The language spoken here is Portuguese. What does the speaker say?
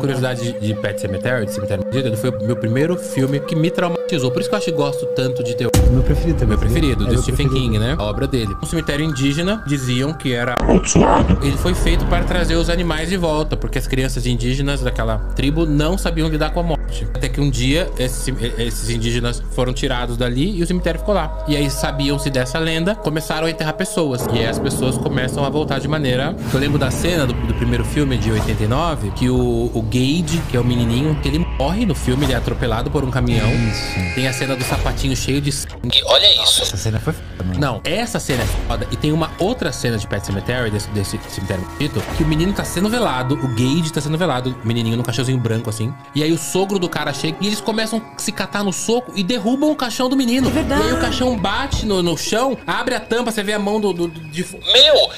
curiosidade de Pet Sematary, de Cemitério Maldito, ele foi o meu primeiro filme que me traumatizou. Por isso que eu acho que gosto tanto de terror. Meu preferido também. Meu preferido, do meu Stephen preferido. King, né? A obra dele. Um cemitério indígena, diziam que era... Ele foi feito para trazer os animais de volta, porque as crianças indígenas daquela tribo não sabiam lidar com a morte. Até que um dia, esses indígenas foram tirados dali e o cemitério ficou lá. E aí sabiam-se dessa lenda, começaram a enterrar pessoas. E aí as pessoas começam a voltar de maneira... Eu lembro da cena do primeiro filme de 89, que o Gage, que é o menininho, que ele morre no filme, ele é atropelado por um caminhão. Isso. Tem a cena do sapatinho cheio de sangue. Olha isso. Essa cena foi foda, mano. Não, essa cena é foda. E tem uma outra cena de Pet Sematary, desse cemitério maldito, que o menino tá sendo velado, o Gage tá sendo velado, o menininho no caixãozinho branco, assim. E aí o sogro do cara chega e eles começam a se catar no soco e derrubam o caixão do menino. É verdade. E aí o caixão bate no chão, abre a tampa, você vê a mão Meu,